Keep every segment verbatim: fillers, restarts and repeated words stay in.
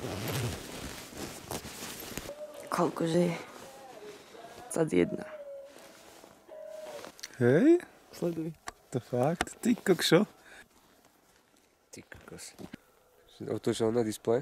Koľkože je? dvadsaťjeden. Hej? Sleduj. To fakt? Ty kokšo? Ty kokos. Otočil na displej?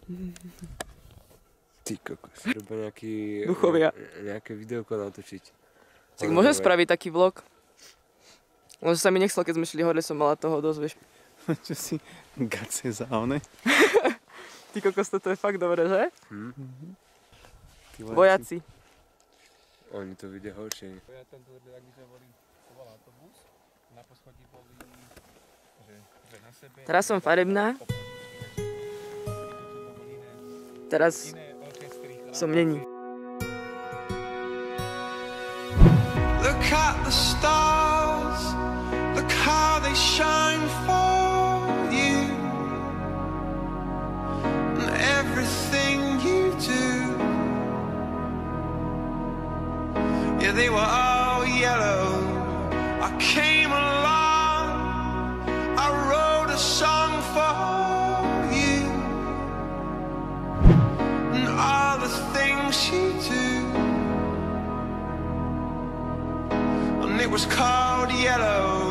Ty kokos. Treba nejaký... Duchovia. Nejaké videoko natočiť. Tak môžem spraviť taký vlog. Možno sa mi nechcel, keď sme šli hore, som mala toho dosť, vieš. Čo si gacie za one? Ty kokos, toto je fakt dobré, že? Hm? Vojaci. Oni to vidia horšie. Ja tam tvrdil, ak by sme boli, to bol autobus, na poschodí boli, že, že na sebe... Teraz som farebná. Teraz som není. Look at the stars, look how they shine for you, and everything you do. Yeah, they were all yellow. I came along, I wrote a song for you, and all the things you do. And it was called Yellow.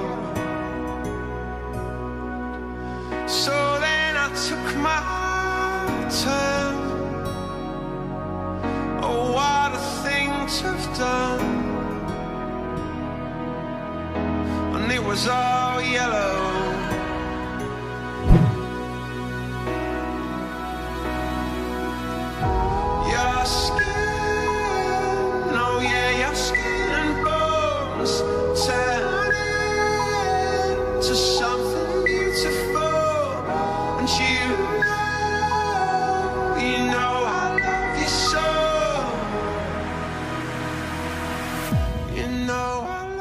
So then I took my turn. Oh, what a thing to have done. And it was all yellow. Your skin, oh yeah, your skin and bones turn into something beautiful. And you know, you know I love you so. You know I